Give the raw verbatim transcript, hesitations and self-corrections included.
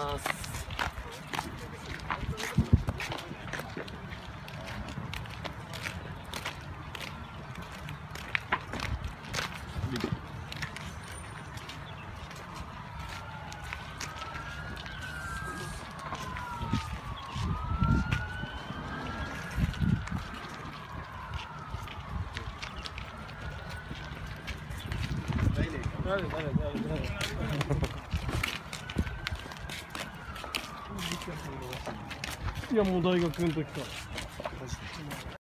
ます。誰誰誰誰いやもう大学の時から。